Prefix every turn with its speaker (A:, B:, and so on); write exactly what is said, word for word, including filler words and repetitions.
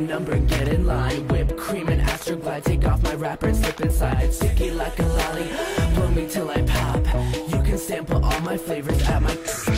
A: number, get in line. Whipped cream and Astroglide, take off my wrapper and slip inside. Sticky like a lolly, blow me till I pop. You can sample all my flavors at my